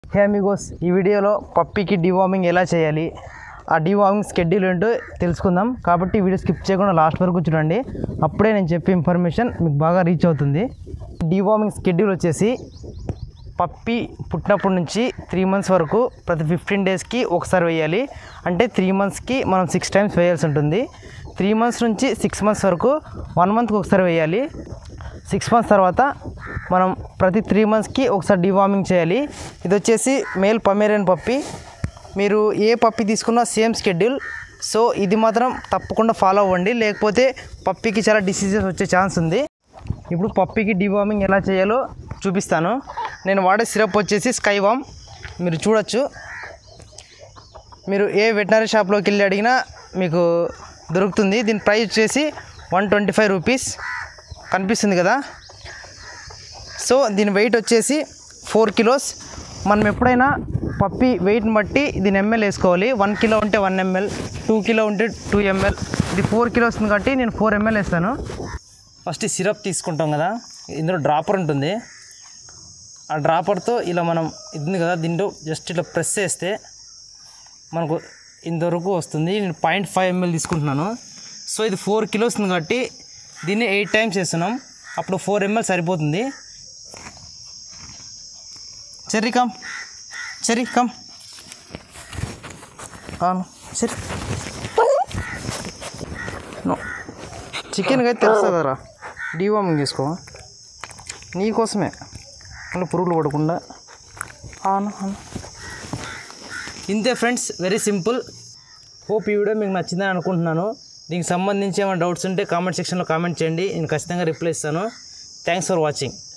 హే Amigos, ఈ వీడియోలో పప్పీకి deworming ఎలా చేయాలి, ఆ డివార్మింగ్ షెడ్యూల్ ఏంటో తెలుసుకుందాం. కాబట్టి వీడియో స్కిప్ చేయకుండా లాస్ట్ వరకు చూడండి. అప్పుడే నేను చెప్పే ఇన్ఫర్మేషన్ మీకు బాగా రీచ్ అవుతుంది. డివార్మింగ్ షెడ్యూల్ వచ్చేసి పప్పీ పుట్టినప్పటి నుంచి 3 months వరకు ప్రతి 15 daysకి ఒకసారి వేయాలి. అంటే 3 monthsకి మనం 6 times వేయాల్సి ఉంటుంది. 3 months నుంచి 6 months వరకు 1 monthకి ఒకసారి వేయాలి. 6 months తర్వాత మనం ప్రతి 3 monthsకి ఒకసారి డివార్మింగ్ చేయాలి. ఇది వచ్చేసి మేల్ పమేరియన్ పప్పీ. మీరు ఏ పప్పీ తీసుకున్నా సేమ్ షెడ్యూల్. సో ఇది మాత్రం తప్పకుండా ఫాలో అవ్వండి, లేకపోతే పప్పీకి చాలా డిసీజెస్ వచ్చే ఛాన్స్ ఉంది. ఇప్పుడు పప్పీకి డివార్మింగ్ ఎలా చేయాలో చూపిస్తాను. నేను వాడే సిరప్ వచ్చేసి స్కైవామ్. మీరు చూడొచ్చు, మీరు ఏ వెటనరీ షాప్లోకి వెళ్ళి అడిగినా మీకు దొరుకుతుంది. దీని ప్రైస్ వచ్చేసి 125 rupees కనిపిస్తుంది కదా. సో దీని వెయిట్ వచ్చేసి 4 kilos. మనం ఎప్పుడైనా పప్పీ వెయిట్ని బట్టి దీని ఎంఎల్ వేసుకోవాలి. 1 kilo ఉంటే 1 ml, 2 kilo ఉంటే 2 ml. ఇది 4 kilos కాబట్టి నేను 4 ml వేస్తాను. ఫస్ట్ సిరప్ తీసుకుంటాం కదా, ఇందులో డ్రాపర్ ఉంటుంది. ఆ డ్రాపర్తో ఇలా మనం ఇది కదా, దీంట్లో జస్ట్ ఇట్లా ప్రెస్ చేస్తే మనకు ఇంతవరకు వస్తుంది. నేను 0.5 ml తీసుకుంటున్నాను. సో ఇది 4 kilos కాబట్టి దీన్ని 8 times చేస్తున్నాం. అప్పుడు 4 ml సరిపోతుంది. చెర్రీ కమ్ సరే. చికెన్కి అయితే తెలుస్తుంది కదరా, డివార్మింగ్ చేసుకో నీకోసమే, మళ్ళీ పురుగులు పడకుండా. ఇంతే ఫ్రెండ్స్, వెరీ సింపుల్. హోప్ ఈ వీడియో మీకు నచ్చిందని అనుకుంటున్నాను. దీనికి సంబంధించి ఏమైనా డౌట్స్ ఉంటే కామెంట్ సెక్షన్లో కామెంట్ చేయండి, నేను ఖచ్చితంగా రిప్లై ఇస్తాను. Thanks for watching.